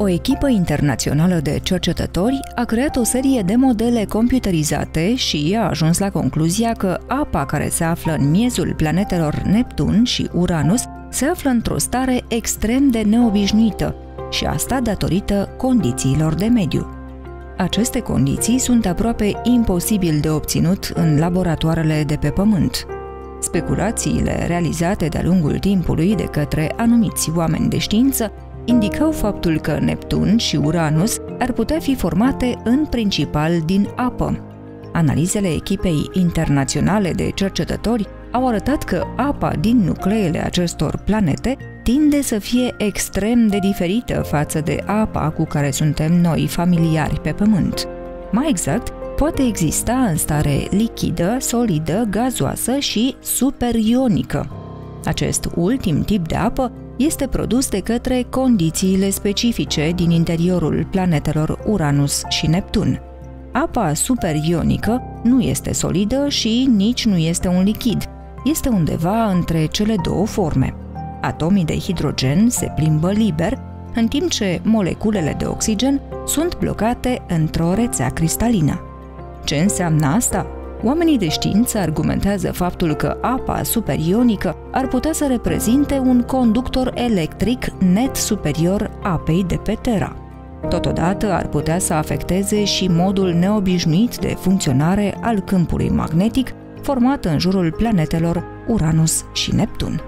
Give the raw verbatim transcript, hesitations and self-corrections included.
O echipă internațională de cercetători a creat o serie de modele computerizate și a ajuns la concluzia că apa care se află în miezul planetelor Neptun și Uranus se află într-o stare extrem de neobișnuită, și asta datorită condițiilor de mediu. Aceste condiții sunt aproape imposibil de obținut în laboratoarele de pe Pământ. Speculațiile realizate de-a lungul timpului de către anumiți oameni de știință indicau faptul că Neptun și Uranus ar putea fi formate în principal din apă. Analizele echipei internaționale de cercetători au arătat că apa din nucleele acestor planete tinde să fie extrem de diferită față de apa cu care suntem noi familiari pe Pământ. Mai exact, poate exista în stare lichidă, solidă, gazoasă și superionică. Acest ultim tip de apă este produs de către condițiile specifice din interiorul planetelor Uranus și Neptun. Apa superionică nu este solidă și nici nu este un lichid, este undeva între cele două forme. Atomii de hidrogen se plimbă liber, în timp ce moleculele de oxigen sunt blocate într-o rețea cristalină. Ce înseamnă asta? Oamenii de știință argumentează faptul că apa superionică ar putea să reprezinte un conductor electric net superior apei de pe Terra. Totodată ar putea să afecteze și modul neobișnuit de funcționare al câmpului magnetic format în jurul planetelor Uranus și Neptun.